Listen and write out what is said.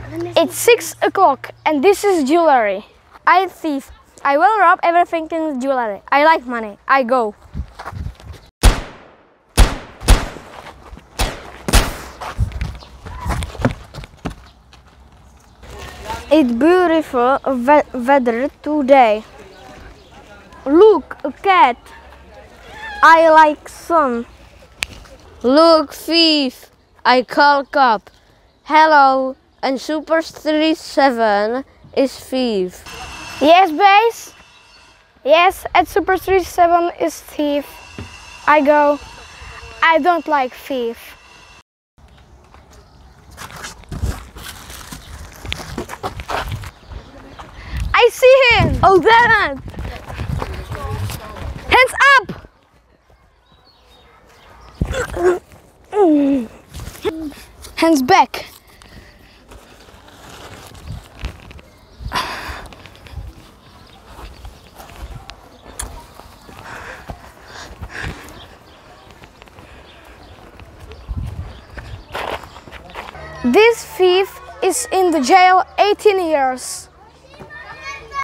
It's 6 o'clock and this is jewelry. I thief. I will rob everything in jewelry. I like money. I go. It's beautiful weather today. Look, a cat. I like sun. Look, thief. I call cop. Hello, and Super 37 is thief. Yes, base. Yes, at Super 37 is thief. I go. I don't like thief. I see him! Oh, damn it! Hands up! Hands back! This thief is in the jail 18 years.